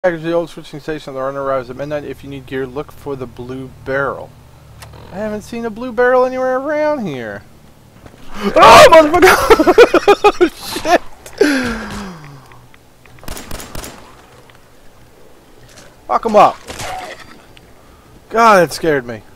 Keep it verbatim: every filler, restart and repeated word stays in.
Package the old switching station. The runner arrives at midnight. If you need gear, look for the blue barrel. I haven't seen a blue barrel anywhere around here. Oh, motherfucker! Shit! Fuck him up. God, that scared me.